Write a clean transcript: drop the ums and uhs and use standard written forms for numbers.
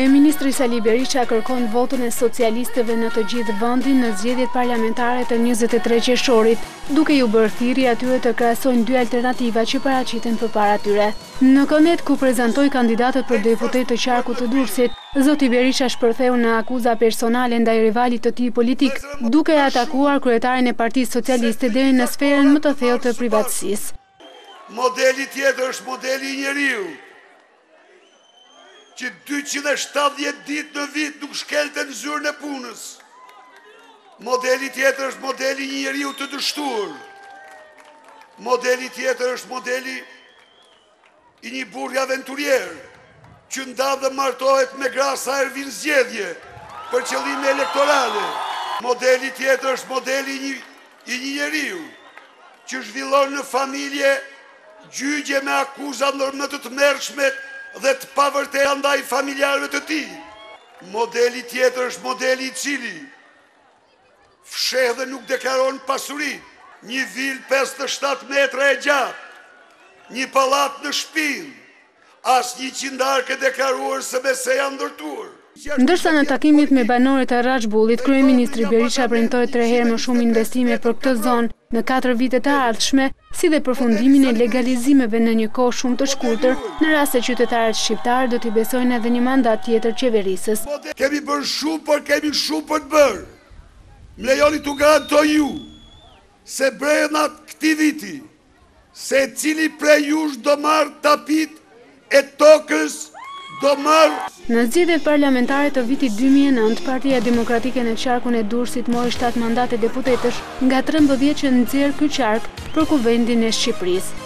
Kryeministri Sali Berisha kërkon votën e socialistëve në të gjithë vendin në zgjedhjet parlamentare të 23 qershorit, duke ju bërë thirrje atyre të krahasojnë dy alternativa që paraqiten përpara tyre. Në Konet, ku prezantoi kandidatët për deputet të qarkut të Durrësit, zoti Berisha shpërtheu në akuza personale ndaj rivalit të tij politik, duke atakuar kryetarin e Partisë Socialiste deri në sferën më të thellë të privatësisë. Modeli tjetër është modeli i njeriu, që 270 ditë në vit nuk shkelte në zyrën e punës. Modeli tjetër është modeli i njeriu të dështuar. Modeli tjetër është modeli i një burri aventurier, që ndan dhe martohet me gra sa herë vin zgjedhje për qëllime elektorale. Modeli tjetër është modeli i një njeriu që zhvillon në familje gjyqje me akuza më të tmerrshme dhe të pavërteta ndaj familjarëve të tij. Modeli tjetër është modeli i cili fsheh dhe nuk deklaron pasuri, një vilë 57 metra e gjatë, një pallat në Shpinë, as një qindarkë deklaruar se me se janë ndërtuar. Ndërsa në takimit me banorët e Racbullit, kryeministri Berisha premtoi 3 herë më shumë investime për këtë zonë në 4 vite të ardhshme, si dhe përfundimin e legalizimeve në një kohë shumë të shkurtër, në rast se qytetarët shqiptarë do t'i besojnë edhe një mandat tjetër qeverisës. Kemi bërë shumë, por kemi shumë për të bërë. Më lejoni t'u garantoj ju se brenda këtij viti, se cili prej jush do marrë tapit e tokës, do marrë. Në zgjedhjet parlamentare të vitit 2009, Partia Demokratike në qarkun e Durrësit mori 7 mandate deputetësh nga 13 që nxjerr ky qark për Kuvendin e Shqipërisë.